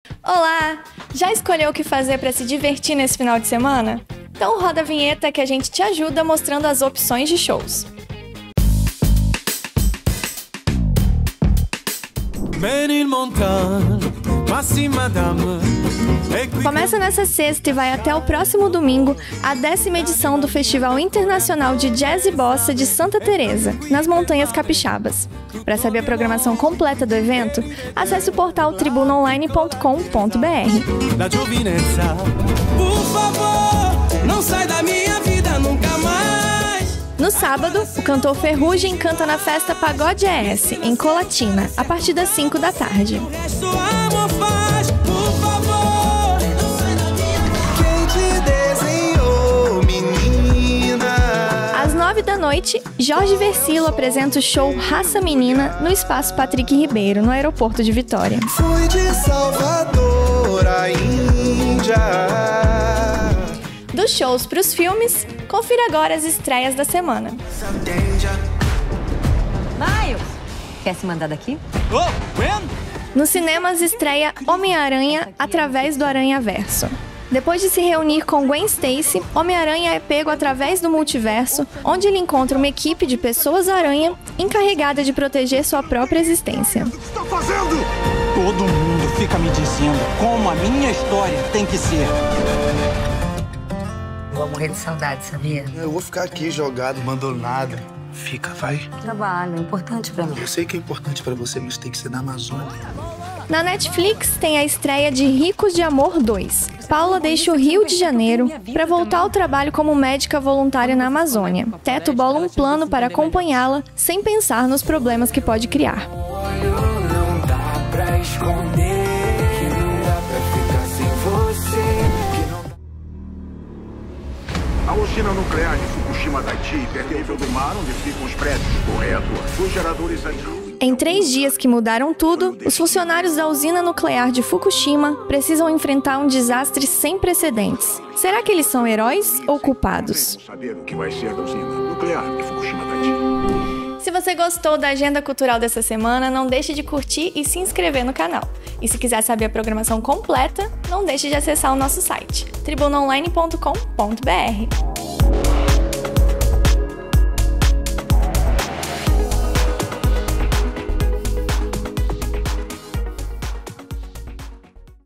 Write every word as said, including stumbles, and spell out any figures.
Olá! Já escolheu o que fazer para se divertir nesse final de semana? Então roda a vinheta que a gente te ajuda mostrando as opções de shows. Começa nessa sexta e vai até o próximo domingo a décima edição do Festival Internacional de Jazz e Bossa de Santa Teresa, nas Montanhas Capixabas. Para saber a programação completa do evento, acesse o portal tribuna online ponto com ponto b r. Por favor, não sai da minha vida nunca mais. No sábado, o cantor Ferrugem canta na festa Pagode E S, em Colatina, a partir das cinco da tarde. Às nove da noite, Jorge Versilo apresenta o show Raça Menina no Espaço Patrick Ribeiro, no aeroporto de Vitória. Fui de Salvador à Índia. Dos shows para os filmes, confira agora as estreias da semana. Miles, quer se mandar daqui? Oh, when? Nos cinemas estreia Homem-Aranha através do Aranhaverso. Depois de se reunir com Gwen Stacy, Homem-Aranha é pego através do multiverso, onde ele encontra uma equipe de pessoas-aranha encarregada de proteger sua própria existência. O que você está fazendo? Todo mundo fica me dizendo como a minha história tem que ser. Vou morrer de saudade, sabia? Eu vou ficar aqui jogado, abandonado. Fica, vai. Trabalho, é importante pra mim. Eu sei que é importante pra você, mas tem que ser na Amazônia. Na Netflix tem a estreia de Ricos de Amor dois. Paula deixa o Rio de Janeiro para voltar ao trabalho como médica voluntária na Amazônia. Teto bola um plano para acompanhá-la sem pensar nos problemas que pode criar. Não dá pra esconder que não dá pra ficar sem você. A usina nuclear de Fukushima, Daiichi, perdeu o nível do mar onde ficam os prédios do reator. Os geradores antigos. Em três dias que mudaram tudo, os funcionários da usina nuclear de Fukushima precisam enfrentar um desastre sem precedentes. Será que eles são heróis ou culpados? Saber o que vai ser da usina nuclear de Fukushima, Daiichi. Se você gostou da agenda cultural dessa semana, não deixe de curtir e se inscrever no canal. E se quiser saber a programação completa, não deixe de acessar o nosso site tribuna online ponto com ponto b r.